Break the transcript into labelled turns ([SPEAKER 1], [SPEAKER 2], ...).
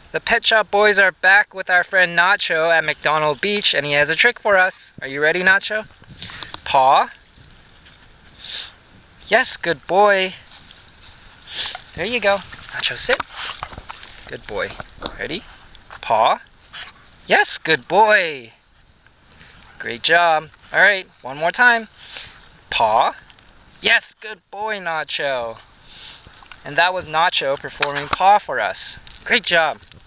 [SPEAKER 1] The Pet Shop Boys are back with our friend Nacho at McDonald Beach, and he has a trick for us. Are you ready, Nacho? Paw. Yes, good boy. There you go. Nacho, sit. Good boy. Ready? Paw. Yes, good boy. Great job. All right, one more time. Paw. Yes, good boy, Nacho. And that was Nacho performing paw for us. Great job.